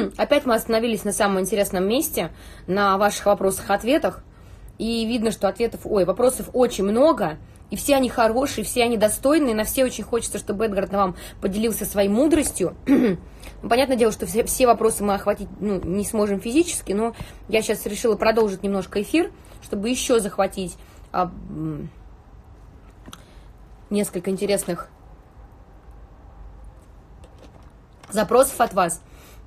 Опять мы остановились на самом интересном месте, на ваших вопросах-ответах. И видно, что вопросов очень много, и все они хорошие, все они достойные, на все очень хочется, чтобы Эдгард вам поделился своей мудростью. Понятное дело, что все вопросы мы охватить не сможем физически, но я сейчас решила продолжить немножко эфир, чтобы еще захватить несколько интересных запросов от вас.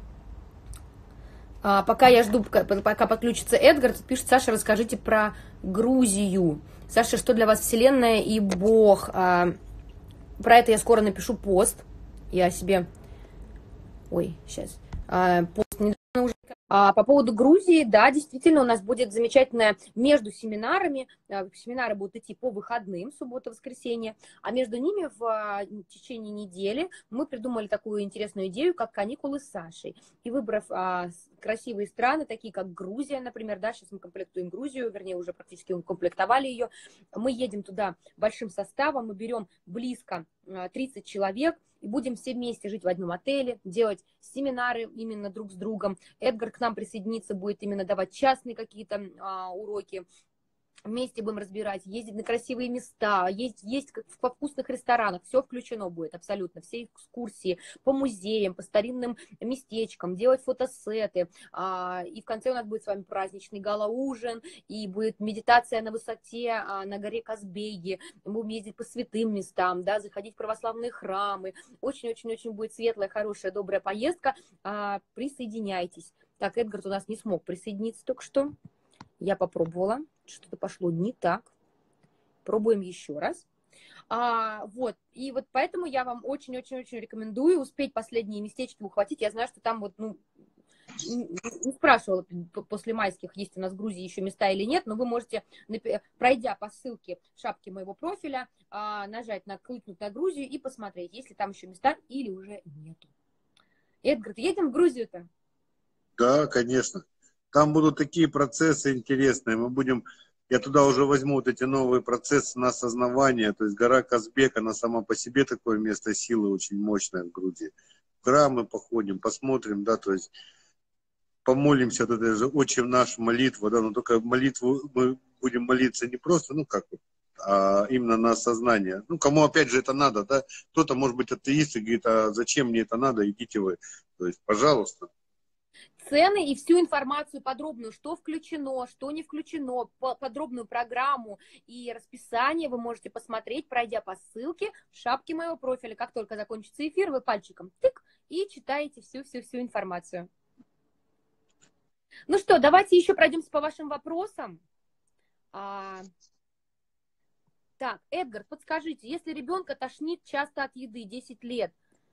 Пока я жду, пока подключится Эдгард, пишет: Саша, расскажите про Грузию. Саша, что для вас Вселенная и Бог? Про это я скоро напишу пост. Я себе... сейчас. Пост недавно уже... По поводу Грузии, да, действительно, у нас будет замечательное между семинарами. Семинары будут идти по выходным, суббота-воскресенье, а между ними в течение недели мы придумали такую интересную идею, как каникулы с Сашей. И выбрав красивые страны, такие как Грузия, например, да, сейчас мы комплектуем Грузию, вернее, уже практически укомплектовали ее, мы едем туда большим составом, мы берем близко 30 человек, и будем все вместе жить в одном отеле, делать семинары именно друг с другом. Эдгар к нам присоединиться будет, именно давать частные какие-то уроки. Вместе будем разбирать, ездить на красивые места, есть во вкусных ресторанах, все включено будет абсолютно, все экскурсии по музеям, по старинным местечкам, делать фотосеты, и в конце у нас будет с вами праздничный гала-ужин, и будет медитация на высоте, на горе Казбеги, мы будем ездить по святым местам, да, заходить в православные храмы, очень-очень-очень будет светлая, хорошая, добрая поездка, присоединяйтесь. Так, Эдгард у нас не смог присоединиться только что. Я попробовала, что-то пошло не так. Пробуем еще раз. И вот поэтому я вам очень-очень-очень рекомендую успеть последние местечки ухватить. Я знаю, что там не спрашивала после майских, есть у нас в Грузии еще места или нет, но вы можете, пройдя по ссылке в шапке моего профиля, кликнуть на Грузию и посмотреть, есть ли там еще места или уже нету. Эдгард, едем в Грузию-то? Да, конечно. Там будут такие процессы интересные. Я туда уже возьму вот эти новые процессы на осознавание. То есть гора Казбек, она сама по себе такое место силы очень мощное в Грузии. В храмы походим, посмотрим, да, то есть помолимся, вот это же «Отче наш», молитва, да, но только молитву мы будем молиться не просто, а именно на осознание. Кому опять же это надо, да, кто-то может быть атеист и говорит: а зачем мне это надо, идите вы. То есть, пожалуйста. Цены и всю информацию подробную, что включено, что не включено, подробную программу и расписание вы можете посмотреть, пройдя по ссылке в шапке моего профиля. Как только закончится эфир, вы пальчиком тык и читаете всю информацию. Ну что, давайте еще пройдемся по вашим вопросам. Так, Эдгар, подскажите, если ребенка тошнит часто от еды, 10 лет,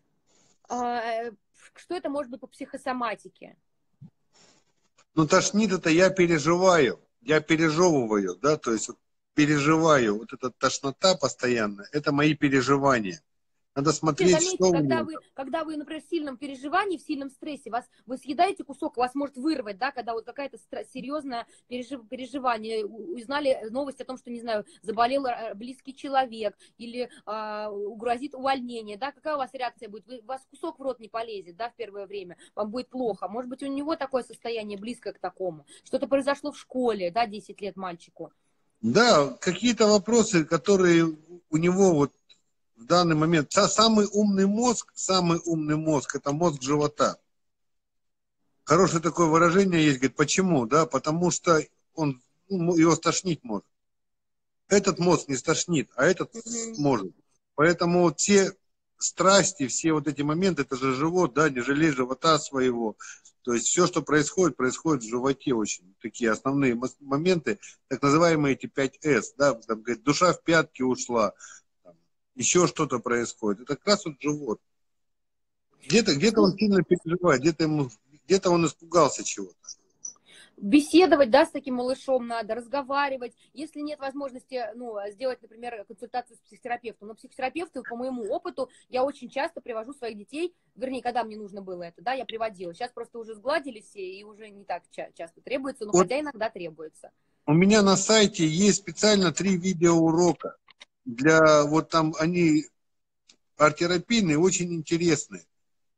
что это может быть по психосоматике? Тошнит это я переживаю, я пережевываю, да, то есть переживаю, вот эта тошнота постоянная, это мои переживания. Надо смотреть, заметьте, что у него. когда вы, например, в сильном переживании, в сильном стрессе, вы съедаете кусок, вас может вырвать, да, когда вот какая-то серьезное переживание, узнали новость о том, что, не знаю, заболел близкий человек или угрозит увольнение, да, какая у вас реакция будет? У вас кусок в рот не полезет, да, в первое время, вам будет плохо. Может быть, у него такое состояние близкое к такому. Что-то произошло в школе, да, 10 лет мальчику. Да, какие-то вопросы, которые у него вот в данный момент. Самый умный мозг, это мозг живота. Хорошее такое выражение есть, говорит, почему? Да, потому что его стошнить может. Этот мозг не стошнит, а этот может. Поэтому вот все страсти, все вот эти моменты, это же живот, да, не жалей живота своего. То есть все, что происходит в животе очень. Такие основные моменты, так называемые эти 5С, да, там, говорит, душа в пятки ушла. Еще что-то происходит. Это как раз вот живот. Где-то он сильно переживает, где-то он испугался чего-то. Беседовать, да, с таким малышом надо, разговаривать. Если нет возможности, сделать, например, консультацию с психотерапевтом. Но психотерапевты, по моему опыту, я очень часто привожу своих детей, вернее, когда мне нужно было это, да, я приводила. Сейчас просто уже сгладили все, и уже не так часто требуется, но хотя иногда требуется. У меня на сайте есть специально 3 видеоурока. Они арт-терапийные, очень интересные.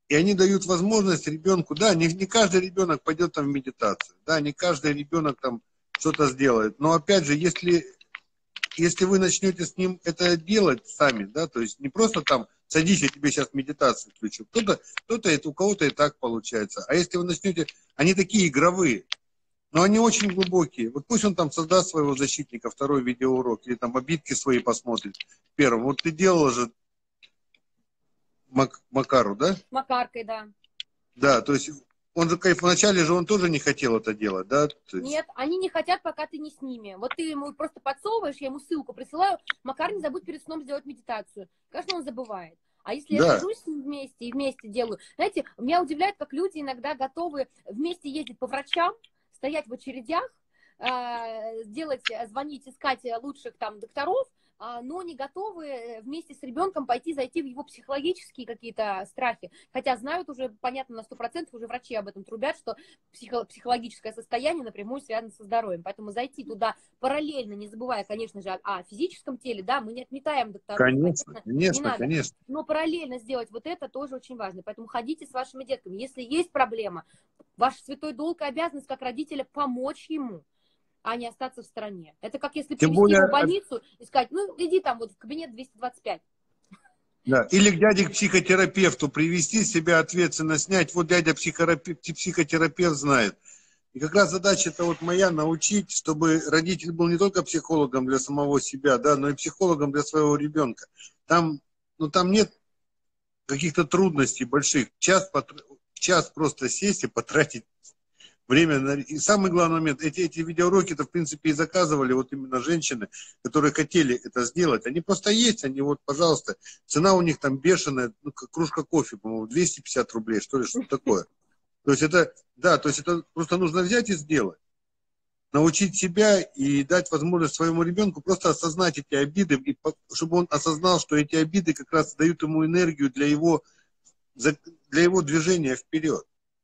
И они дают возможность ребенку, да, не каждый ребенок пойдет там в медитацию, да, не каждый ребенок там что-то сделает. Но опять же, если вы начнете с ним это делать сами, да, то есть не просто там садись, я тебе сейчас медитацию включу. У кого-то и так получается. А если вы начнете, они такие игровые, но они очень глубокие. Вот пусть он там создаст своего защитника, второй видеоурок, или там обидки свои посмотрит первым. Вот ты делала же Макару, да? Макаркой, да. Да, то есть он же, вначале же он тоже не хотел это делать, да? То есть... Нет, они не хотят, пока ты не с ними. Вот ты ему просто подсовываешь, я ему ссылку присылаю, Макар, не забудь перед сном сделать медитацию. Конечно, он забывает. А если я Да, сажусь с ним вместе и вместе делаю... Знаете, меня удивляет, как люди иногда готовы вместе ездить по врачам, стоять в очередях, звонить, искать лучших там докторов, но не готовы вместе с ребенком зайти в его психологические какие-то страхи. Хотя знают уже, понятно, на 100%, уже врачи об этом трубят, что психологическое состояние напрямую связано со здоровьем. Поэтому зайти туда параллельно, не забывая, конечно же, о физическом теле, да, мы не отметаем докторов, конечно, конечно, не конечно, надо. конечно. Но параллельно сделать вот это тоже очень важно. Поэтому ходите с вашими детками. Если есть проблема, ваш святой долг и обязанность как родителя помочь ему, а не остаться в стороне. Это как если Тем привести более, его в больницу и сказать, ну, иди там вот в кабинет 225. да, или к дяде к психотерапевту привести, себя ответственно снять. Вот дядя психотерапевт знает. И как раз задача-то вот моя научить, чтобы родитель был не только психологом для самого себя, да, но и психологом для своего ребенка. Там, ну, там нет каких-то трудностей больших. Час просто сесть и потратить время. И самый главный момент, эти видеоуроки-то, в принципе, и заказывали вот именно женщины, которые хотели это сделать. Они просто есть, они вот, пожалуйста, цена у них там бешеная, ну, кружка кофе, по-моему, 250 рублей, что ли, что такое. То есть это, да, то есть это просто нужно взять и сделать. Научить себя и дать возможность своему ребенку просто осознать эти обиды, и чтобы он осознал, что эти обиды как раз дают ему энергию для его движения вперед.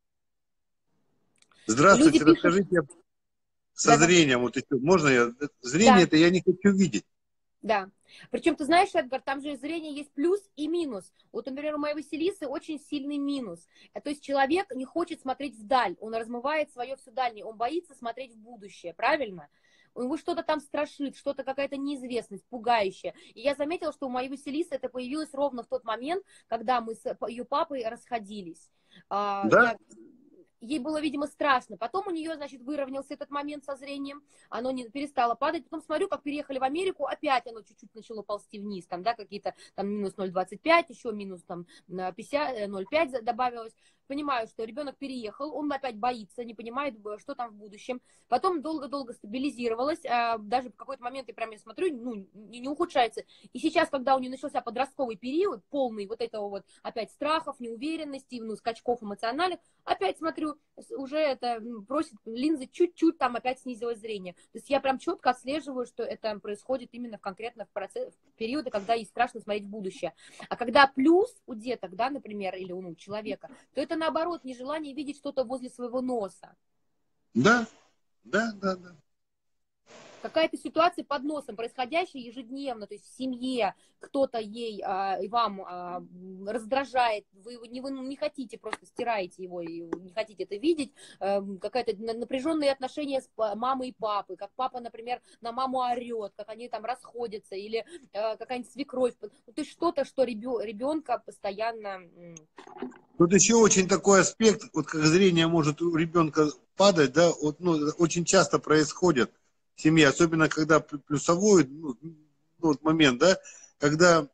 Люди Здравствуйте, пишут, расскажите со да-да, зрением. Вот еще, можно я? Зрение да, это я не хочу видеть. да. Причем, ты знаешь, Эдгар, там же зрение есть плюс и минус. Вот, например, у моей Василисы очень сильный минус. То есть человек не хочет смотреть вдаль, он размывает свое все дальнее, он боится смотреть в будущее, правильно? У него что-то там страшит, что-то какая-то неизвестность, пугающая. И я заметила, что у моей Василисы это появилось ровно в тот момент, когда мы с ее папой расходились. Да? Ей было, видимо, страшно. Потом у нее, значит, выровнялся этот момент со зрением, оно не перестало падать. Потом смотрю, как переехали в Америку, опять оно чуть-чуть начало ползти вниз, там, да, какие-то там минус 0,25, еще минус там 50, 0,5 добавилось. Понимаю, что ребенок переехал, он опять боится, не понимает, что там в будущем. Потом долго-долго стабилизировалось, даже в какой-то момент я прям я смотрю, ну, не ухудшается. И сейчас, когда у нее начался подростковый период, полный вот этого вот опять страхов, неуверенности, ну, скачков эмоциональных, опять смотрю, уже это просит линзы чуть-чуть, там опять снизилось зрение. То есть я прям четко отслеживаю, что это происходит именно конкретно в периоды, когда ей страшно смотреть в будущее. А когда плюс у деток, да, например, или у человека, то это наоборот нежелание видеть что-то возле своего носа. Да, да, да, да. Какая-то ситуация под носом, происходящая ежедневно, то есть в семье кто-то ей и вам раздражает, вы не хотите, просто стираете его и не хотите это видеть, какая-то напряженные отношения с мамой и папой, как папа, например, на маму орет, как они там расходятся, или какая-нибудь свекровь, то есть что-то, что ребенка постоянно... Тут еще очень такой аспект, вот как зрение может у ребенка падать, да, вот, ну, очень часто происходит в семье, особенно когда плюсовой вот момент, да, когда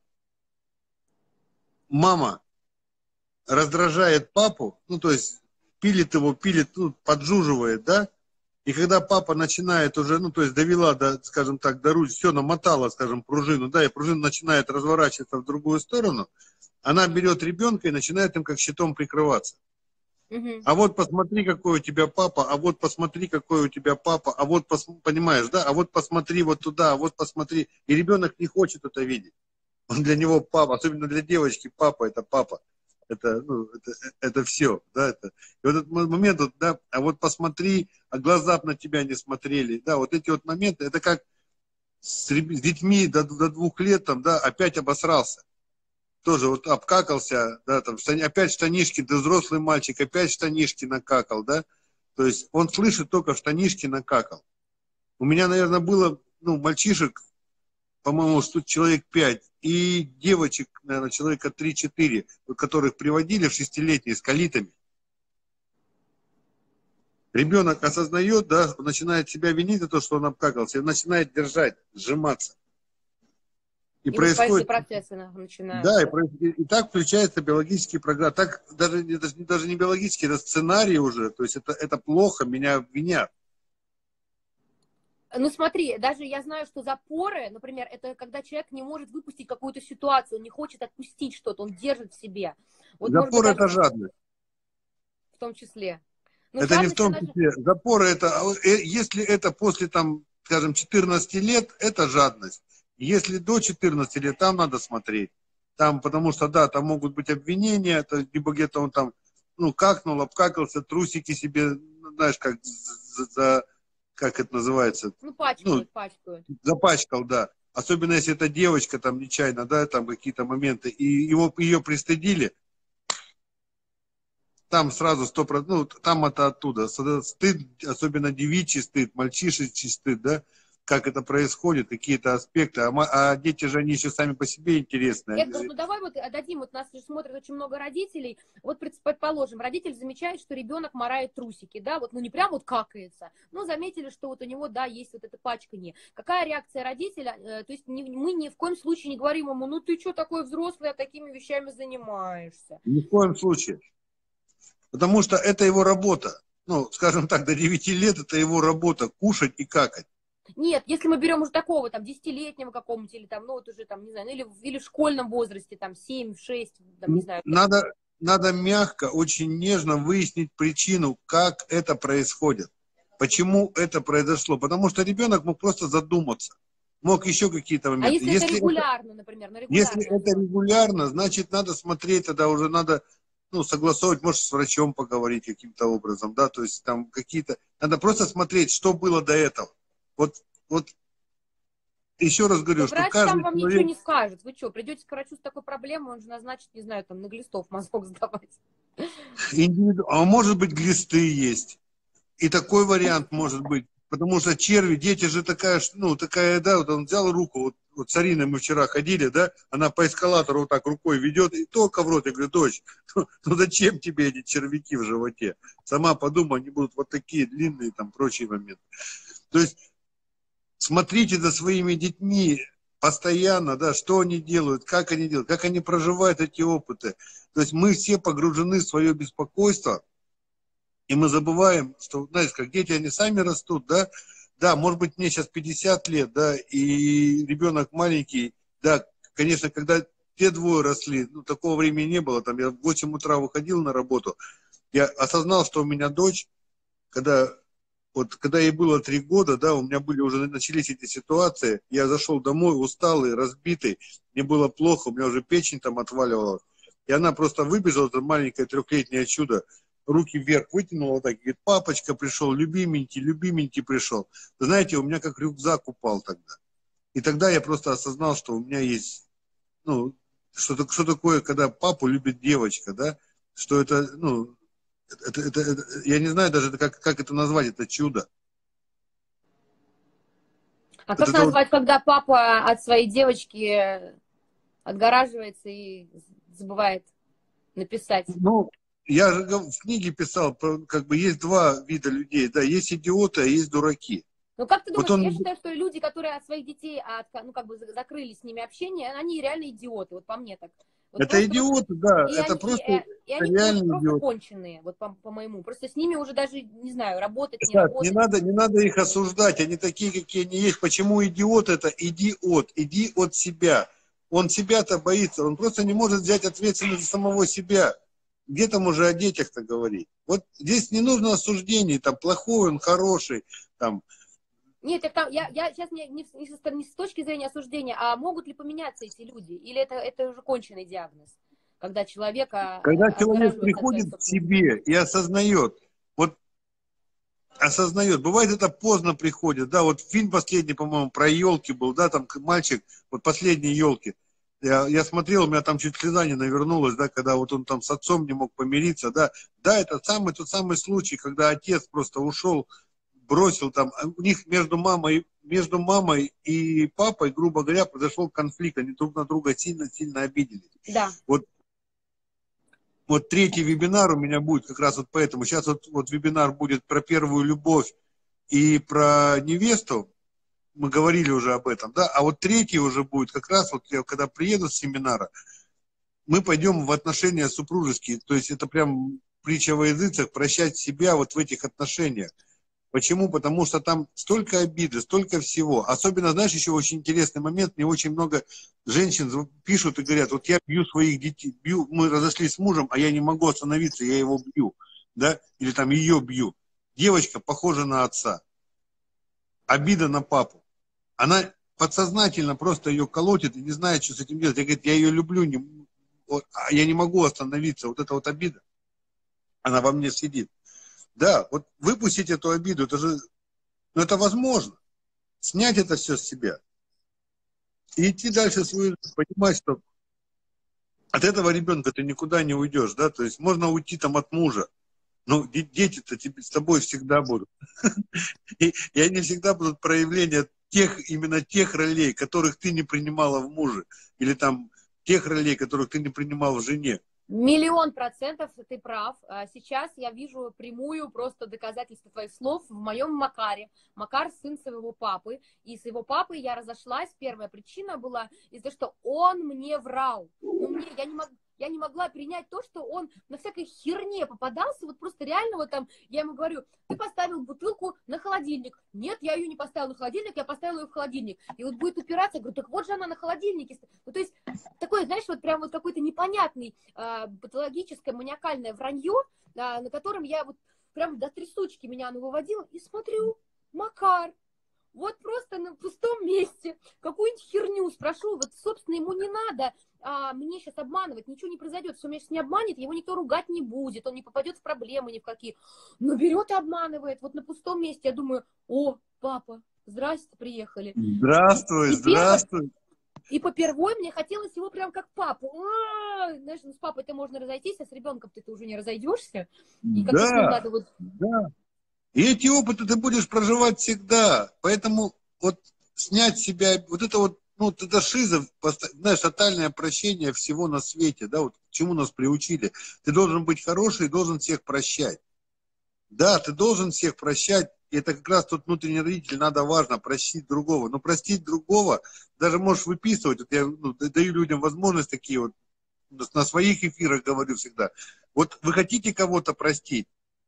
мама раздражает папу, ну, то есть пилит его, ну, поджуживает, да, и когда папа начинает уже, ну, то есть довела, до, скажем так, до ручки, все, намотала, скажем, пружину, да, и пружина начинает разворачиваться в другую сторону, она берет ребенка и начинает им как щитом прикрываться. Угу. А вот посмотри, какой у тебя папа, а вот посмотри, какой у тебя папа, а вот, понимаешь, да, а вот посмотри вот туда, а вот посмотри. И ребенок не хочет это видеть. Он для него папа, особенно для девочки, папа это папа. Это, ну, это все, да, это. И вот этот момент, вот, да, а вот посмотри, а глаза б на тебя не смотрели, да, вот эти вот моменты, это как с детьми до 2 лет, там, да, опять обосрался. тоже вот обкакался, да, там, опять штанишки, да взрослый мальчик, опять штанишки накакал, да. То есть он слышит только штанишки накакал. У меня, наверное, было, ну, мальчишек, по-моему, тут человек 5, и девочек, наверное, человека 3-4, которых приводили в 6-летние с калитами. Ребенок осознает, да, начинает себя винить за то, что он обкакался, и начинает держать, сжиматься. И И воспалительные происходит, процессы да, начинаются. и так включается биологический программ. Так даже не биологический, это сценарий уже. То есть это плохо, меня обвинят. Ну смотри, даже я знаю, что запоры, например, это когда человек не может выпустить какую-то ситуацию, он не хочет отпустить что-то, он держит в себе. Вот, может быть, Запор даже это жадность. в том числе. Но Это не в жадность, том она же... числе. Запор это, если это после, там, скажем, 14 лет, это жадность. Если до 14 лет, там надо смотреть. Там, потому что, да, там могут быть обвинения, то, либо где-то он там, ну, какнул, обкакался, трусики себе, знаешь, как это называется, Ну, ну, пачкают, пачкают. запачкал, да. Особенно если это девочка там нечаянно, да, там какие-то моменты, и ее пристыдили, там сразу 100%, ну, там это оттуда. Стыд, особенно девичий стыд, мальчишечий стыд, да, как это происходит, какие-то аспекты. А дети же, они еще сами по себе интересные. Они Эдгар, же... ну давай вот дадим, вот нас же смотрит очень много родителей. Вот предположим, родитель замечает, что ребенок морает трусики, да, вот, ну не прям вот какается, но заметили, что вот у него, да, есть вот это пачканье. Какая реакция родителя? То есть мы ни в коем случае не говорим ему, ну ты что такой взрослый, а такими вещами занимаешься. Ни в коем случае. Потому что это его работа. Ну, скажем так, до 9 лет это его работа, кушать и какать. Нет, если мы берем уже такого, там, 10-летнего какого-нибудь, или там, ну, вот уже, там, не знаю, или в школьном возрасте, там, 7-6, там, не знаю. Надо мягко, очень нежно выяснить причину, как это происходит. Почему это произошло. Потому что ребенок мог просто задуматься. Мог еще какие-то А моменты. если это регулярно, например, на Если регулярной это основе? регулярно, значит, надо смотреть, тогда уже надо, ну, согласовывать, может, с врачом поговорить каким-то образом, да, то есть там какие-то... Надо просто смотреть, что было до этого. Вот еще раз Да говорю, что врач там каждый вам ничего человек не скажет. Вы что, придете к врачу с такой проблемой, он же назначит, не знаю, там, на глистов мазок сдавать. а может быть, глисты есть. И такой вариант может быть. Потому что черви, дети же такая, ну, такая, да, вот он взял руку, вот с Ариной мы вчера ходили, да, она по эскалатору вот так рукой ведет, и только в рот. Я говорю, дочь, ну зачем тебе эти червяки в животе? Сама подумай, они будут вот такие длинные, там, прочие моменты. То есть смотрите за своими детьми постоянно, да, что они делают, как они проживают эти опыты. То есть мы все погружены в свое беспокойство, и мы забываем, что, знаешь, как дети, они сами растут, да, да, может быть, мне сейчас 50 лет, да, и ребенок маленький, да, конечно, когда те двое росли, ну, такого времени не было, там, я в 8 утра выходил на работу, я осознал, что у меня дочь, когда ей было 3 года, да, у меня уже начались эти ситуации, я зашел домой усталый, разбитый, мне было плохо, у меня уже печень там отваливалась, и она просто выбежала, это маленькое 3-летнее чудо, руки вверх вытянула вот так, говорит, папочка пришел, любименький, любименький пришел. Знаете, у меня как рюкзак упал тогда. И тогда я просто осознал, что у меня есть, ну, что такое, когда папу любит девочка, да, что это, ну, я не знаю даже, как это назвать, это чудо. А Вот как это вот, назвать, когда папа от своей девочки отгораживается и забывает написать? ну, я же в книге писал, как бы есть два вида людей, да, есть идиоты, а есть дураки. Ну, как ты Вот думаешь, я он, считаю, что люди, которые от своих детей, ну, как бы закрыли с ними общение, они реально идиоты, вот по мне так. Вот это просто вот, идиоты, да, и это они, просто и это они вот реальные просто идиоты. конченые, вот по-моему. Просто с ними уже даже, не знаю, работать, не Саш, работать. не надо их осуждать, они такие, какие они есть. Почему идиот это? Иди от себя. Он себя-то боится, он просто не может взять ответственность за самого себя. Где там уже о детях-то говорить? Вот здесь не нужно осуждений, там плохой он, хороший, там. Нет, я сейчас не с точки зрения осуждения, а могут ли поменяться эти люди? Или это уже конченый диагноз, когда человека Когда человек отгораживается от своих приходит к собственных детей? себе и осознает, вот осознает, бывает это поздно приходит, да, вот фильм последний, по-моему, про елки был, да, там мальчик, вот последние елки, Я смотрел, у меня там чуть слеза не навернулась, да, когда вот он там с отцом не мог помириться, да. Да, это тот самый случай, когда отец просто ушел, бросил там, у них между мамой и папой, грубо говоря, произошел конфликт, они друг на друга сильно-сильно обиделись. Да. Вот третий вебинар у меня будет как раз вот поэтому. Сейчас вот вебинар будет про первую любовь и про невесту. Мы говорили уже об этом, да. А вот третий уже будет как раз вот я когда приеду с семинара, мы пойдем в отношения супружеские. То есть это прям притча во языцах, прощать себя вот в этих отношениях. Почему? Потому что там столько обиды, столько всего. Особенно, знаешь, еще очень интересный момент. Мне очень много женщин пишут и говорят, вот я бью своих детей, мы разошлись с мужем, а я не могу остановиться, я его бью. Да? Или там ее бью. Девочка похожа на отца. Обида на папу. Она подсознательно просто ее колотит и не знает, что с этим делать. Я говорю, я ее люблю, я не могу остановиться. Вот эта вот обида, она во мне сидит. Да, вот выпустить эту обиду, ну, это возможно. Снять это все с себя. И идти дальше свою жизнь, понимать, что от этого ребенка ты никуда не уйдешь, да, то есть можно уйти там от мужа, но дети-то с тобой всегда будут. И они всегда будут проявление именно тех ролей, которых ты не принимала в муже, или там тех ролей, которых ты не принимал в жене. 100% ты прав. Сейчас я вижу прямую просто доказательство твоих слов в моем Макаре. Макар сын своего папы. И с его папой я разошлась. Первая причина была из-за того, что он мне врал. Я не могла принять то, что он на всякой херне попадался. Вот просто реально вот там, я ему говорю, ты поставил бутылку на холодильник. Нет, я ее не поставила на холодильник, я поставила ее в холодильник. И вот будет упираться, я говорю, так вот же она на холодильнике. Ну, то есть, такое, знаешь, вот прям вот какой-то непонятный патологическое маниакальное вранье, на котором я вот прям до трясучки меня оно выводило. И смотрю, Макар, вот просто на пустом месте какую-нибудь херню спрошу, вот, собственно, ему не надо мне сейчас обманывать, ничего не произойдет, все меня сейчас не обманет, его никто ругать не будет, он не попадет в проблемы ни в какие. Но берет и обманывает, вот на пустом месте, я думаю, о, папа, здрасте, приехали. Здравствуй, здравствуй. И попервой мне хотелось его прям как папу. Знаешь, ну с папой-то можно разойтись, а с ребенком ты уже не разойдешься. И как-то с ним надо вот... Да. И эти опыты ты будешь проживать всегда. Поэтому вот снять себя, вот это вот, ну, это шиза, знаешь, тотальное прощение всего на свете, да, вот к чему нас приучили. Ты должен быть хороший и должен всех прощать. Да, ты должен всех прощать. И это как раз тот внутренний родитель, надо важно простить другого. Но простить другого, даже можешь выписывать, вот я даю людям возможность такие вот, на своих эфирах говорю всегда. Вот вы хотите кого-то простить,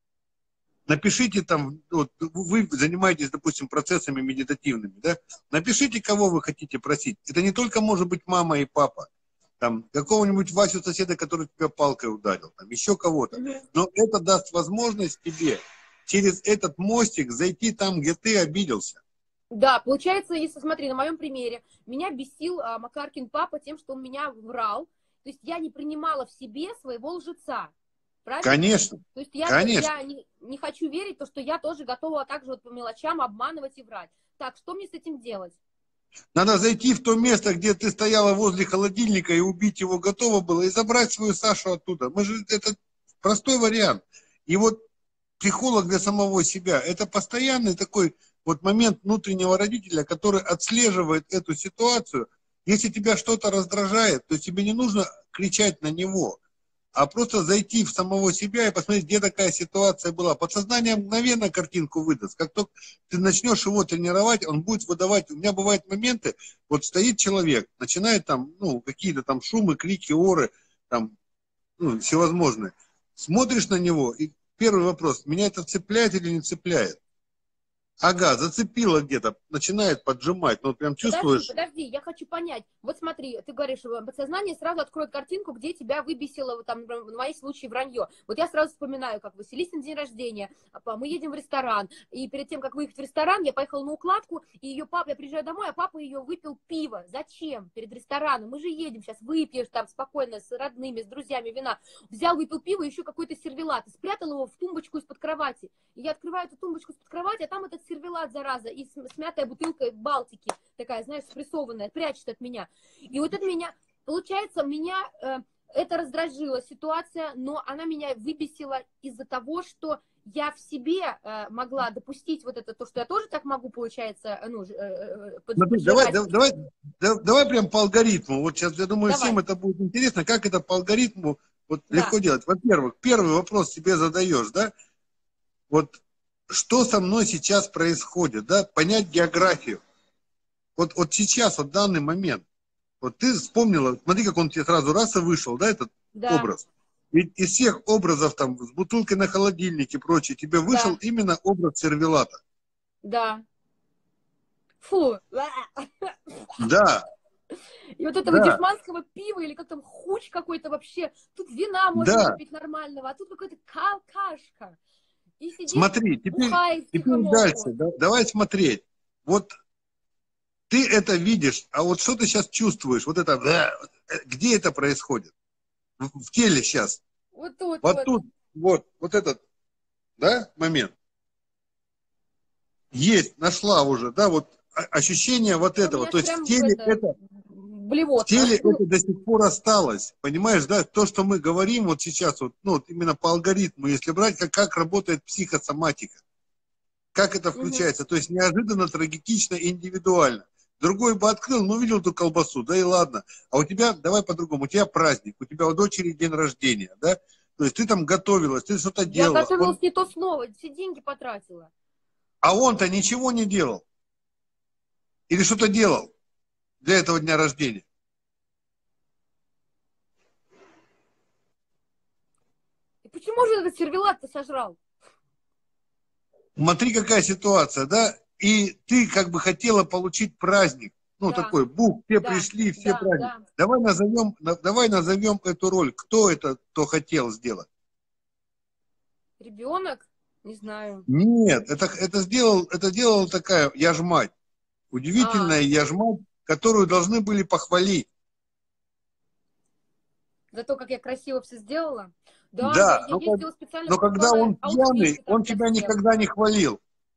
напишите там, вот, вы занимаетесь, допустим, процессами медитативными, да? Напишите, кого вы хотите просить. Это не только может быть мама и папа, там, какого-нибудь Васю соседа, который тебя палкой ударил, там, еще кого-то. Но это даст возможность тебе через этот мостик зайти там, где ты обиделся. Да, получается, если смотри, на моем примере, меня бесил Макаркин папа тем, что он меня врал. То есть я не принимала в себе своего лжеца. Правильно? Конечно. То есть я не хочу верить, то, что я тоже готова также вот по мелочам обманывать и врать. Так, что мне с этим делать? Надо зайти в то место, где ты стояла возле холодильника и убить его готова было, и забрать свою Сашу оттуда. Это простой вариант. И вот психолог для самого себя, это постоянный такой вот момент внутреннего родителя, который отслеживает эту ситуацию. Если тебя что-то раздражает, то тебе не нужно кричать на него, а просто зайти в самого себя и посмотреть, где такая ситуация была. Подсознание мгновенно картинку выдаст. Как только ты начнешь его тренировать, он будет выдавать. У меня бывают моменты, вот стоит человек, начинает там, ну, какие-то там шумы, крики, оры, там, ну, всевозможные. Смотришь на него, и первый вопрос, меня это цепляет или не цепляет? Ага, зацепило где-то, начинает поджимать, ну прям чувствуешь. Подожди, я хочу понять. Вот смотри, ты говоришь, подсознание сразу откроет картинку, где тебя выбесило, там, в моем случае, вранье. Вот я сразу вспоминаю, как Василисин день рождения, мы едем в ресторан, и перед тем, как выехать в ресторан, я поехала на укладку, и ее папа, я приезжаю домой, а папа ее выпил пиво. Зачем? Перед рестораном. Мы же едем сейчас, выпьешь там спокойно с родными, с друзьями вина. Взял, выпил пиво, еще какой-то сервелат, и спрятал его в тумбочку из-под кровати. И я открываю эту тумбочку из-под кровати, а там этот сервелат, зараза, и смятая бутылка Балтики, такая, знаешь, спрессованная, прячет от меня. И вот это меня, получается, меня это раздражило ситуация, но она меня выбесила из-за того, что я в себе могла допустить вот это, то, что я тоже так могу, получается, ну, Смотри, поджирать. давай прям по алгоритму. Вот сейчас, я думаю, Давай. всем это будет интересно, как это по алгоритму вот Да. легко делать. Во-первых, первый вопрос себе задаешь, да? Вот что со мной сейчас происходит, да? Понять географию. Вот сейчас, вот данный момент. Вот ты вспомнила, смотри, как он тебе сразу раз и вышел, да, этот Да. образ. Ведь из всех образов, там, с бутылкой на холодильнике и прочее, тебе вышел Да. именно образ сервелата. Да. Фу. Да, И вот этого да, дешманского пива, или как там хуч какой-то вообще. Тут вина можно да. выпить нормального, а тут какая-то кашка. И сидишь, Смотри, бухаешь в теперь дальше, тихомолку. да, давай смотреть. Вот ты это видишь, а вот что ты сейчас чувствуешь? Вот это, где это происходит? В теле сейчас. Вот тут Вот вот. тут, вот этот, да, момент. Есть, нашла уже, да, вот ощущение вот У этого. меня То ж есть прям это в блевотно. теле это до сих пор осталось. Понимаешь, да, то, что мы говорим вот сейчас, вот, ну, вот именно по алгоритму, если брать, как работает психосоматика, как это включается, то есть неожиданно, трагетично, индивидуально. Другой бы открыл, ну, увидел эту колбасу, да и ладно. А у тебя, давай по-другому, у тебя праздник, у тебя у дочери день рождения, да, то есть ты там готовилась, ты что-то Я делала, готовилась не то слово, все деньги потратила. а он-то ничего не делал. Или что-то делал для этого дня рождения. И почему же этот сервелат-то сожрал? Смотри, какая ситуация, да? И ты как бы хотела получить праздник. Ну, Да, такой, бух, все да, пришли, все да, праздник. да. Давай назовем эту роль. Кто это, кто хотел сделать? Ребенок? Не знаю. Нет, это делала такая яжмать. А, Удивительная яжмать, которую должны были похвалить. за то, как я красиво все сделала. Да, Да, я ездила специально, но когда покупала он пьяный, аутфиты там он для тебя всех. никогда не хвалил.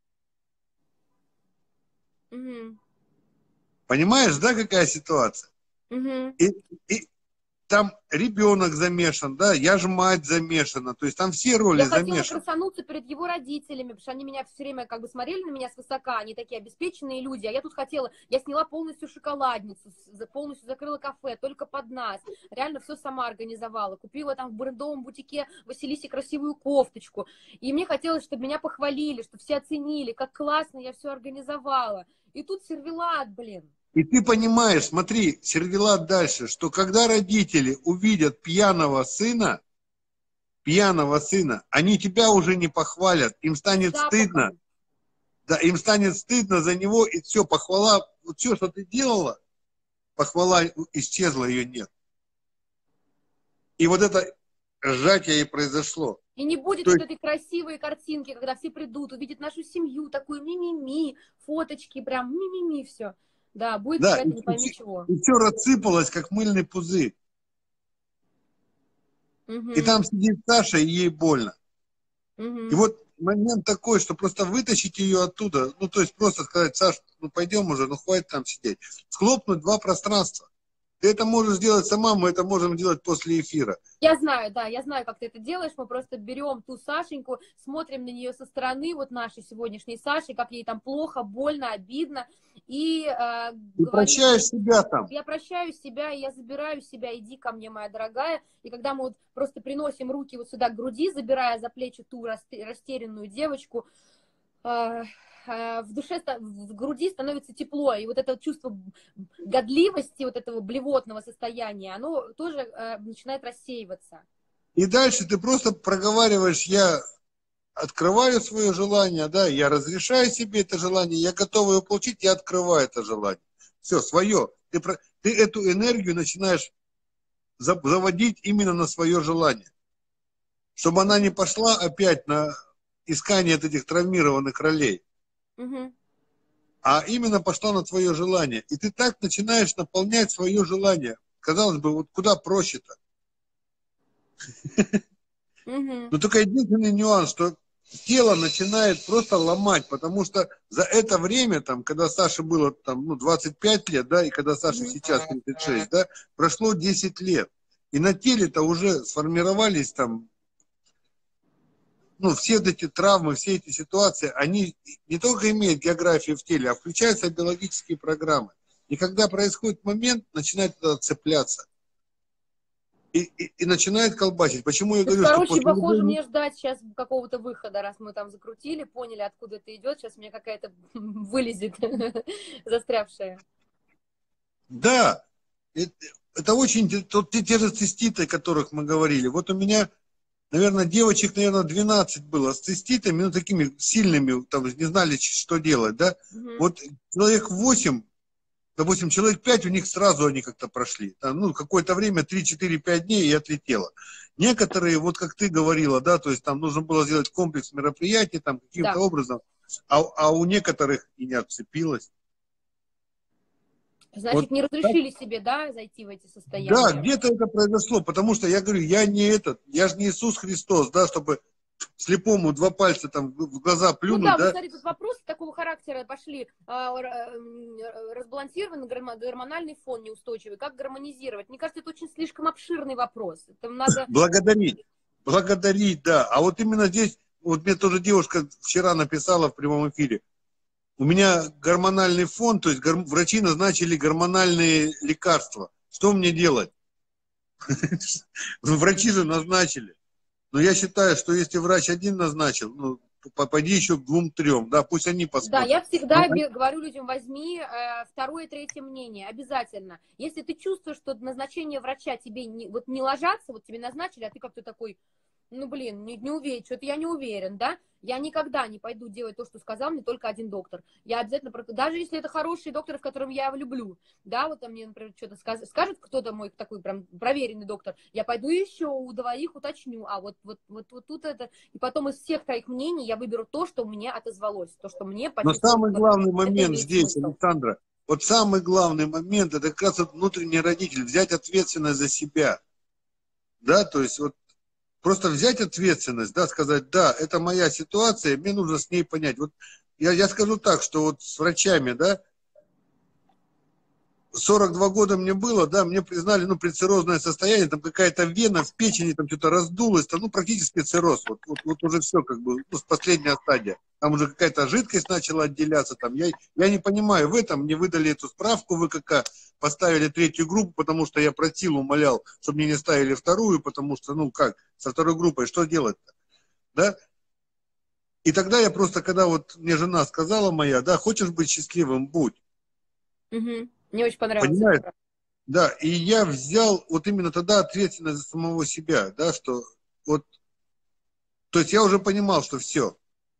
Угу, Понимаешь, да, какая ситуация? угу. И, и там ребенок замешан, да, я же мать замешана, то есть там все роли Я хотела замешаны. красануться перед его родителями, потому что они меня все время как бы смотрели на меня свысока, они такие обеспеченные люди, а я тут хотела, я сняла полностью шоколадницу, полностью закрыла кафе, только под нас, реально все сама организовала, купила там в брендовом бутике Василисе красивую кофточку, и мне хотелось, чтобы меня похвалили, чтобы все оценили, как классно я все организовала, и тут сервелат, блин. И ты понимаешь, смотри, сервелат дальше, что когда родители увидят пьяного сына, они тебя уже не похвалят, им С станет стыдно, запахом. да, им станет стыдно за него, и все, похвала, вот все, что ты делала, похвала исчезла, ее нет. И вот это сжатие и произошло. И не будет То вот есть, этой красивой картинки, когда все придут, увидят нашу семью, такую ми-ми-ми, фоточки, прям ми-ми-ми, все. Да, будет да, какая-то не пойми чего. и все рассыпалось, как мыльный пузырь. И Угу, там сидит Саша, и ей больно. И угу. вот момент такой, что просто вытащить ее оттуда, ну, то есть просто сказать, Саш, ну, пойдем уже, ну, хватит там сидеть. Схлопнуть два пространства. Ты это можешь сделать сама, мы это можем делать после эфира. Я знаю, да, я знаю, как ты это делаешь. Мы просто берем ту Сашеньку, смотрим на нее со стороны, вот нашей сегодняшней Саши, как ей там плохо, больно, обидно, и Ты говорим, прощаешь себя там. я прощаю себя, и я забираю себя, иди ко мне, моя дорогая. И когда мы вот просто приносим руки вот сюда к груди, забирая за плечи ту растерянную девочку, в душе, в груди становится тепло, и вот это чувство годливости, вот этого блевотного состояния, оно тоже начинает рассеиваться. И дальше ты просто проговариваешь, я открываю свое желание, да, я разрешаю себе это желание, я готов его получить, я открываю это желание. Все, свое. Ты эту энергию начинаешь заводить именно на свое желание. Чтобы она не пошла опять на искание этих травмированных ролей, Угу. а именно пошла на твое желание. И ты так начинаешь наполнять свое желание. Казалось бы, вот куда проще-то. Угу. Но только единственный нюанс, что тело начинает просто ломать, потому что за это время, там, когда Саше было там, ну, 25 лет, да, и когда Саше сейчас 36, да, прошло 10 лет. И на теле-то уже сформировались там, ну, все эти травмы, все эти ситуации, они не только имеют географию в теле, а включаются биологические программы. И когда происходит момент, начинает это цепляться. И начинает колбасить. Почему я То есть, говорю, что короче, после похоже, любой... мне ждать сейчас какого-то выхода, раз мы там закрутили, поняли, откуда это идет. Сейчас мне какая-то вылезет застрявшая. Да, это, это очень... Вот те же циститы, о которых мы говорили. Вот у меня, наверное, девочек, наверное, 12 было с циститами, ну, такими сильными, там, не знали, что делать, да. Мгм. Вот человек 8, допустим, человек 5, у них сразу они как-то прошли. Там, ну, какое-то время, 3-4-5 дней, и отлетело. Некоторые, вот как ты говорила, да, то есть там нужно было сделать комплекс мероприятий, там, каким-то Да. образом, а у некоторых и не отцепилось. Значит, Вот не так. разрешили себе, да, зайти в эти Да, состояния. где-то это произошло, потому что я говорю, я не этот, я же не Иисус Христос, да, чтобы слепому два пальца там в глаза Ну плюнуть, да, вот да. смотри, тут вопросы такого характера пошли. Разбалансированный гормональный фон неустойчивый. Как гармонизировать? Мне кажется, это очень слишком обширный вопрос. Там надо... Благодарить, благодарить, да. А вот именно здесь, вот мне тоже девушка вчера написала в прямом эфире, у меня гормональный фон, то есть врачи назначили гормональные лекарства. Что мне делать? Врачи же назначили. Но я считаю, что если врач один назначил, ну, пойди еще к 2-3, да, пусть они Да, я посмотрят. всегда говорю людям, возьми второе, третье мнение, обязательно. Если ты чувствуешь, что назначение врача тебе вот не ложатся, вот тебе назначили, а ты как-то такой, ну, блин, не уверен, что-то я не уверен, да, я никогда не пойду делать то, что сказал мне только один доктор. Я обязательно, даже если это хороший доктор, в котором я влюблю, да, вот там мне, например, что-то скажет кто-то мой такой прям проверенный доктор, я пойду еще у двоих уточню, а вот тут это, и потом из всех твоих мнений я выберу то, что мне отозвалось, то, что мне Но почувствовалось, самый что главный это момент имеет здесь, смысл. Александра, вот самый главный момент, это как раз вот внутренний родитель, взять ответственность за себя. Да, то есть вот просто взять ответственность, да, сказать, да, это моя ситуация, мне нужно с ней понять. Вот я скажу так, что вот с врачами, да, 42 года мне было, да, мне признали, ну, предциррозное состояние, там какая-то вена в печени, там что-то раздулось, там, ну, практически цирроз, вот уже все, как бы, ну, последняя стадия. Там уже какая-то жидкость начала отделяться, там, я не понимаю, в этом мне выдали эту справку ВКК, поставили третью группу, потому что я просил, умолял, чтобы мне не ставили вторую, потому что, ну, как, со второй группой, что делать-то, да? И тогда я просто, когда вот мне жена сказала моя, да, хочешь быть счастливым, будь, Угу. Мне очень понравилась эта понимаешь? фраза. Да, и я взял вот именно тогда ответственность за самого себя, да, что вот, то есть я уже понимал, что все,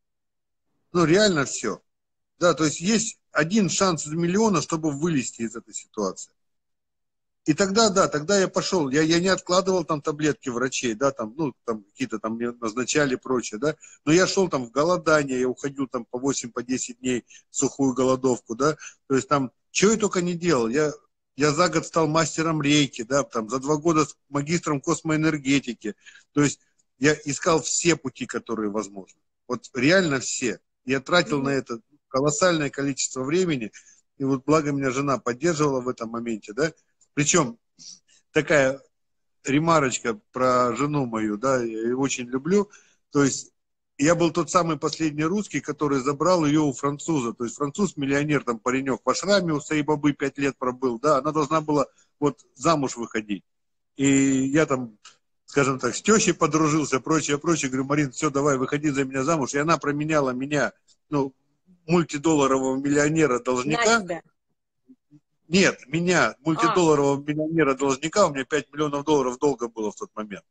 ну реально все, да, то есть есть один шанс из миллиона, чтобы вылезти из этой ситуации. И тогда, да, тогда я пошел, я не откладывал там таблетки врачей, да, там, ну, там какие-то там мне назначали и прочее, да, но я шел там в голодание, я уходил там по 8, по 10 дней в сухую голодовку, да, то есть там, что я только не делал, я за год стал мастером рейки, да, там, за 2 года магистром космоэнергетики, то есть я искал все пути, которые возможны, вот реально все, я тратил на Угу. это колоссальное количество времени, и вот благо меня жена поддерживала в этом моменте, да, причем такая ремарочка про жену мою, да, я ее очень люблю. То есть я был тот самый последний русский, который забрал ее у француза. То есть француз миллионер, там паренек в ашраме у Саибабы 5 лет пробыл, да, она должна была вот замуж выходить. И я там, скажем так, с тещей подружился, прочее, прочее. Говорю, Марин, все, давай, выходи за меня замуж. И она променяла меня, ну, мультидолларового миллионера На должника. тебя. Нет, меня, А, мультидолларового миллионера-должника, у меня 5 миллионов долларов долга было в тот момент.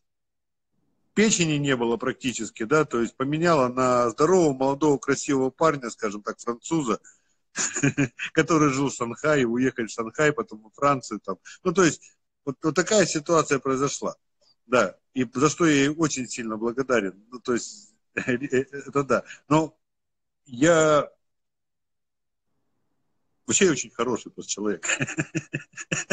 Печени не было практически, да, то есть поменяла на здорового, молодого, красивого парня, скажем так, француза, который жил в Шанхае, уехали в Шанхай, потом во Францию, там. Ну, то есть, вот такая ситуация произошла, да, и за что я ей очень сильно благодарен, ну, то есть, это да, но я вообще очень хороший просто человек.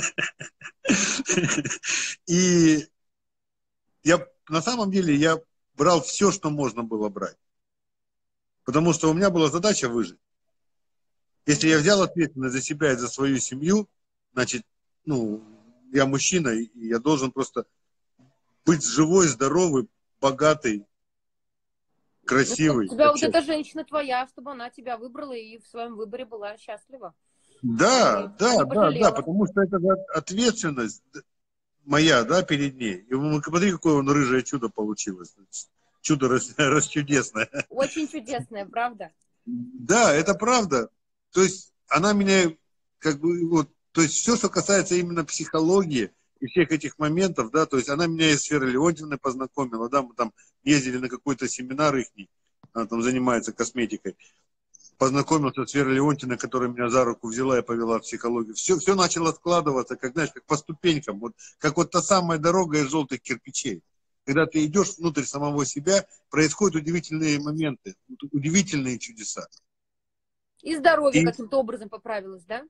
И я на самом деле я брал все, что можно было брать. Потому что у меня была задача выжить. Если я взял ответственность за себя и за свою семью, значит, ну, я мужчина, и я должен просто быть живой, здоровый, богатый, Ну, чтобы у красивый. тебя вот эта женщина твоя, чтобы она тебя выбрала и в своем выборе была счастлива. Да, А не да, пожалела. потому что это ответственность моя, да, перед ней. И смотри, какое он рыжее чудо получилось. Чудо расчудесное. Очень чудесная, правда? Да, это правда. То есть она меня как бы вот, то есть все, что касается именно психологии и всех этих моментов, да, то есть она меня и с Верой Леонтьевной познакомила, да, мы там ездили на какой-то семинар их, она там занимается косметикой. Познакомился с Верой Леонтьевной, которая меня за руку взяла и повела в психологию. Все начало складываться, как, знаешь, как по ступенькам, вот, как вот та самая дорога из желтых кирпичей. Когда ты идешь внутрь самого себя, происходят удивительные моменты, удивительные чудеса. И здоровье И каким-то образом поправилось, да?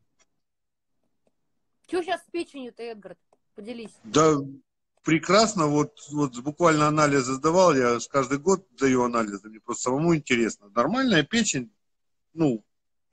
Что сейчас с печенью-то, Эдгард? Поделись. да, прекрасно, вот буквально анализы сдавал, я каждый год даю анализы, мне просто самому интересно. Нормальная печень, ну,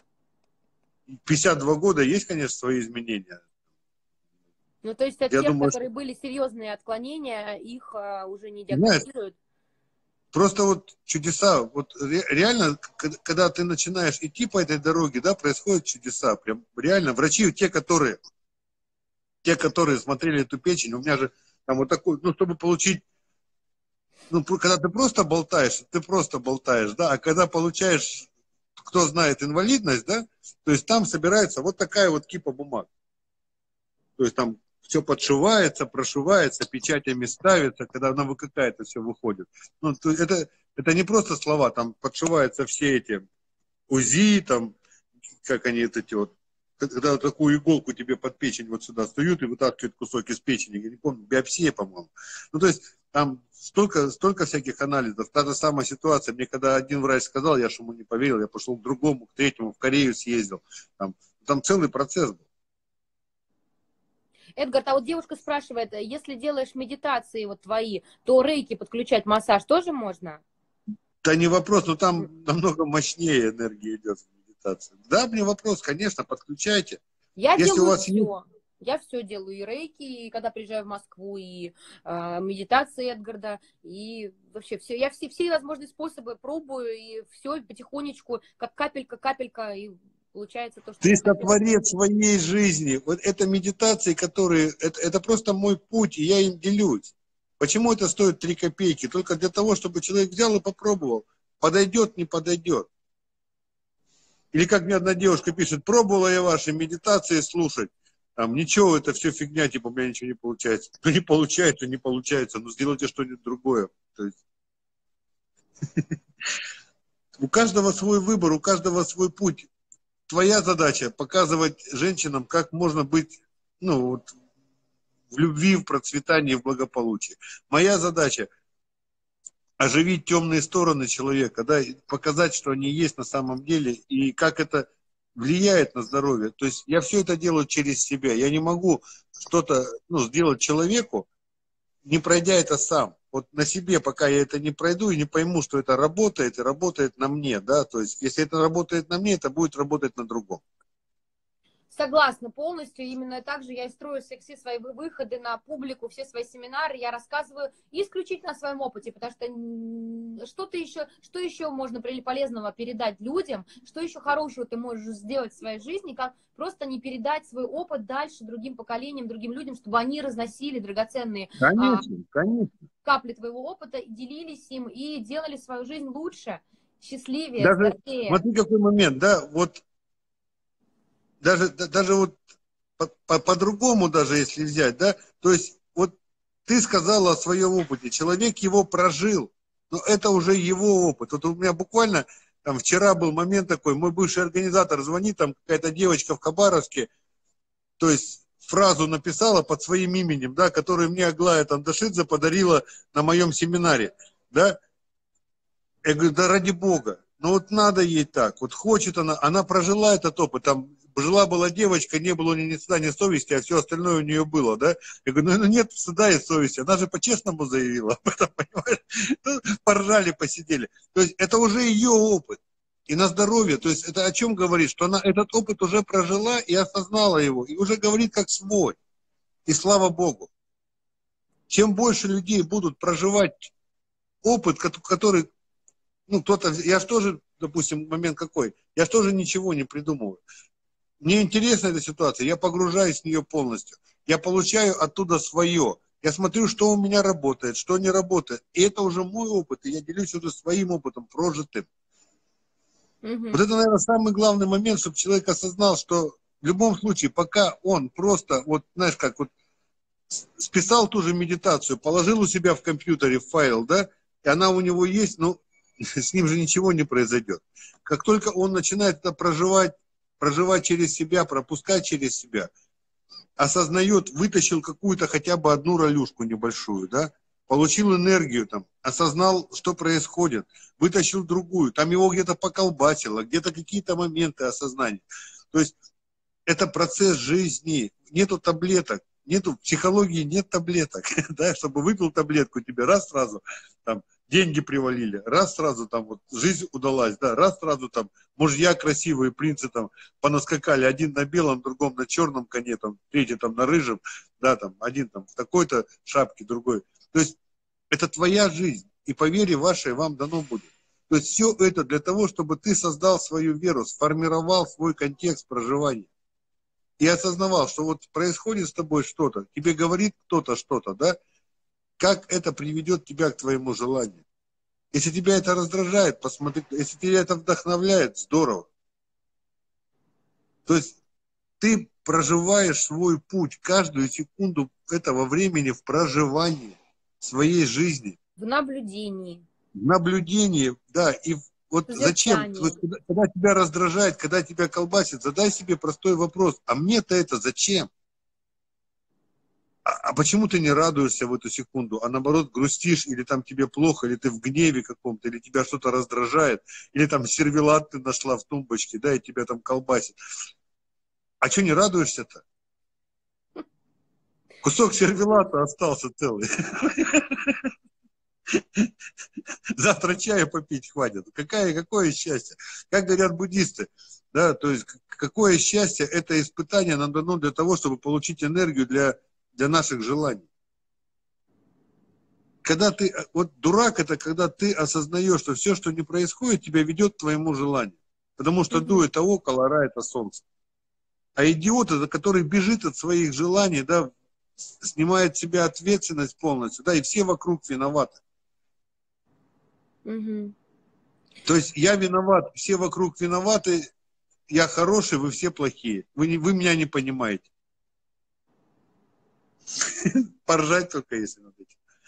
52 года, есть, конечно, свои изменения. Ну, то есть Я тех, думаю, что, которые были серьезные отклонения, их уже не знаешь, диагностируют. просто вот чудеса, вот реально, когда ты начинаешь идти по этой дороге, да, происходят чудеса. Прям реально врачи, те, которые смотрели эту печень, у меня же там вот такой, ну, чтобы получить, ну, когда ты просто болтаешь, да, а когда получаешь, кто знает, инвалидность, да, то есть там собирается вот такая вот кипа бумаг. То есть там все подшивается, прошивается, печатями ставится, когда на ВКК это все выходит. Ну, то есть это не просто слова, там подшиваются все эти УЗИ, там, как они эти вот, когда вот такую иголку тебе под печень вот сюда суют и вытаскивают кусок из печени, я не помню, биопсия, по-моему. Ну, то есть там столько всяких анализов. Та же самая ситуация. Мне когда один врач сказал, я ж ему не поверил, я пошел к другому, к третьему, в Корею съездил. Там целый процесс был. Эдгард, а вот девушка спрашивает, если делаешь медитации вот твои, то рейки подключать, массаж тоже можно? Да не вопрос, но там намного мощнее энергия идет в медитации. Да, мне вопрос, конечно, подключайте. Я Если у делаю вас есть... все. Я все делаю, и рейки, и когда приезжаю в Москву, и медитации Эдгарда, и вообще все. Я все возможные способы пробую, и все потихонечку, как капелька, капелька, и получается то, что Ты я хотела. сотворец своей жизни. Вот это медитации, которые... Это просто мой путь, и я им делюсь. Почему это стоит 3 копейки? Только для того, чтобы человек взял и попробовал. Подойдет, не подойдет. Или как мне одна девушка пишет, пробовала я ваши медитации слушать. Там, ничего, это все фигня, типа, у меня ничего не получается. Ну, не получается, не получается. Ну, сделайте что-нибудь другое. То есть, у каждого свой выбор, у каждого свой путь. Твоя задача показывать женщинам, как можно быть, ну, вот, в любви, в процветании, в благополучии. Моя задача оживить темные стороны человека, да, и показать, что они есть на самом деле, и как это влияет на здоровье. То есть я все это делаю через себя. Я не могу что-то, ну, сделать человеку, не пройдя это сам. Вот на себе, пока я это не пройду и не пойму, что это работает, и работает на мне, да, то есть если это работает на мне, это будет работать на другом. Согласна полностью. Именно так же я и строю все свои выходы на публику, все свои семинары. Я рассказываю исключительно о своем опыте, потому что что еще можно полезного передать людям, что еще хорошего ты можешь сделать в своей жизни, как просто не передать свой опыт дальше другим поколениям, другим людям, чтобы они разносили драгоценные Конечно, конечно. капли твоего опыта, делились им и делали свою жизнь лучше, счастливее, Даже, здоровее. смотри, какой момент, да, вот даже вот по-другому даже если взять, да, то есть вот ты сказала о своем опыте, человек его прожил, но это уже его опыт. Вот у меня буквально там вчера был момент такой, мой бывший организатор звонит, там какая-то девочка в Хабаровске, то есть фразу написала под своим именем, да, которую мне Аглая там Дашидзе подарила на моем семинаре, да. Я говорю, да ради бога, ну вот надо ей так, вот хочет она прожила этот опыт, там жила-была девочка, не было ни стыда, ни совести, а все остальное у нее было, да? Я говорю, ну нет стыда и совести, она же по-честному заявила об этом, понимаешь? Ну, поржали, посидели. То есть это уже ее опыт. И на здоровье, то есть это о чем говорит, что она этот опыт уже прожила и осознала его, и уже говорит как свой. И слава Богу. Чем больше людей будут проживать опыт, который, ну, кто-то, я же тоже, допустим, момент какой, я же тоже ничего не придумываю. Мне интересна эта ситуация, я погружаюсь в нее полностью. Я получаю оттуда свое. Я смотрю, что у меня работает, что не работает. И это уже мой опыт, и я делюсь уже своим опытом, прожитым. Вот это, наверное, самый главный момент, чтобы человек осознал, что в любом случае, пока он просто, вот, знаешь, как вот списал ту же медитацию, положил у себя в компьютере файл, да, и она у него есть, но с ним же ничего не произойдет. Как только он начинает это проживать через себя, пропускать через себя, осознает, вытащил какую-то хотя бы одну ролюшку небольшую, да, получил энергию там, осознал, что происходит, вытащил другую, там его где-то поколбасило, где-то какие-то моменты осознания. То есть это процесс жизни, нету таблеток. Нету, в психологии нет таблеток, да, чтобы выпил таблетку, тебе раз сразу там деньги привалили, раз сразу там вот жизнь удалась, да, раз сразу там мужья красивые, принцы там понаскакали, один на белом, другом на черном коне, там, третий там на рыжем, да, там, один там в такой-то шапке, другой. То есть это твоя жизнь, и по вере вашей вам дано будет. То есть все это для того, чтобы ты создал свою веру, сформировал свой контекст проживания. И осознавал, что вот происходит с тобой что-то, тебе говорит кто-то что-то, да, как это приведет тебя к твоему желанию. Если тебя это раздражает, посмотри, если тебя это вдохновляет, здорово. То есть ты проживаешь свой путь каждую секунду этого времени в проживании своей жизни. В наблюдении. В наблюдении, да, и вот зачем, когда тебя раздражает, когда тебя колбасит, задай себе простой вопрос, а мне-то это зачем? А почему ты не радуешься в эту секунду, а наоборот грустишь, или там тебе плохо, или ты в гневе каком-то, или тебя что-то раздражает, или там сервелат ты нашла в тумбочке, да, и тебя там колбасит. А что не радуешься-то? Кусок сервелата остался целый. Завтра чая попить хватит. Какое счастье? Как говорят буддисты, да, то есть какое счастье, это испытание нам дано для того, чтобы получить энергию для наших желаний. Когда ты, вот дурак, это когда ты осознаешь, что все, что не происходит, тебя ведет к твоему желанию. Потому что дует око, ора это солнце. А идиот, это который бежит от своих желаний, да, снимает с себя ответственность полностью, да, и все вокруг виноваты. То есть я виноват, все вокруг виноваты, я хороший, вы все плохие. Вы меня не понимаете. Поржать только, если надо.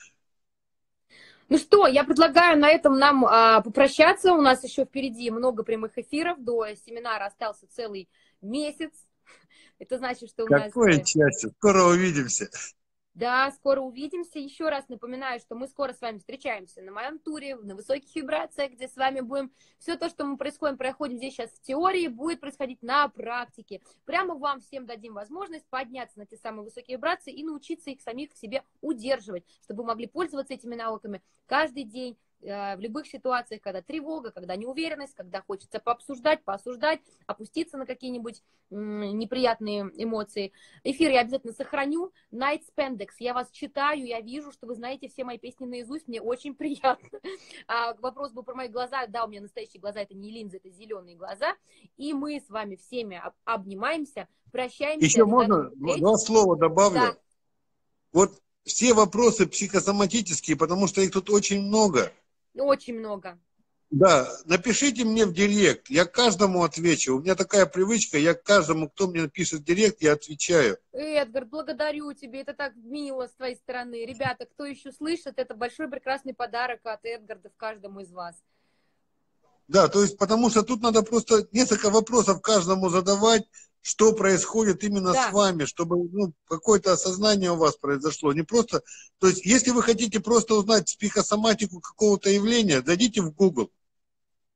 Ну что, я предлагаю на этом нам попрощаться. У нас еще впереди много прямых эфиров. До семинара остался целый месяц. Это значит, что у нас... Какое счастье! Скоро увидимся. Да, скоро увидимся. Еще раз напоминаю, что мы скоро с вами встречаемся на моем туре, на высоких вибрациях, где с вами будем... Все то, что мы проходим здесь сейчас в теории, будет происходить на практике. Прямо вам всем дадим возможность подняться на те самые высокие вибрации и научиться их самих в себе удерживать, чтобы вы могли пользоваться этими навыками каждый день, в любых ситуациях, когда тревога, когда неуверенность, когда хочется пообсуждать, поосуждать, опуститься на какие-нибудь неприятные эмоции. Эфир я обязательно сохраню. Night Spandex. Я вас читаю, я вижу, что вы знаете все мои песни наизусть. Мне очень приятно. Вопрос был про мои глаза. Да, у меня настоящие глаза. Это не линзы, это зеленые глаза. И мы с вами всеми обнимаемся, прощаемся. Еще можно два слова добавлю? Да. Вот все вопросы психосоматические, потому что их тут очень много. Очень много. Да, напишите мне в директ, я каждому отвечу. У меня такая привычка, я каждому, кто мне пишет в директ, я отвечаю. Эдгар, благодарю тебя, это так мило с твоей стороны. Ребята, кто еще слышит, это большой прекрасный подарок от Эдгарда каждому из вас. Да, то есть, потому что тут надо просто несколько вопросов каждому задавать, что происходит именно с вами, чтобы какое-то осознание у вас произошло. Не просто, то есть, если вы хотите просто узнать психосоматику какого-то явления, зайдите в Google.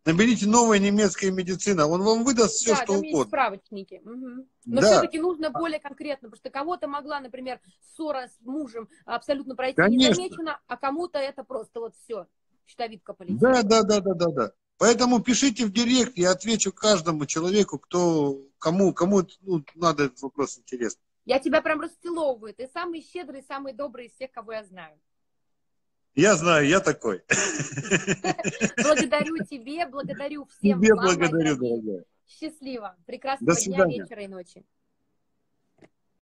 Наберите «Новая немецкая медицина», он вам выдаст все, Да, что там есть угодно. справочники. Мгм. Но Да, все-таки нужно более конкретно, потому что кого-то могла, например, ссора с мужем абсолютно пройти конечно. незамеченно, а кому-то это просто вот все, щитовидка Да, полетела. да, да, да, да, да. Поэтому пишите в директ, я отвечу каждому человеку, кому ну, надо этот вопрос интересен. Я тебя прям расцеловываю. Ты самый щедрый, самый добрый из всех, кого я знаю. Я знаю, я такой. Благодарю тебе, благодарю всем Тебе вам, мои благодарю, дорогие. дорогая. Счастливо. До Прекрасного дня, свидания. вечера и ночи.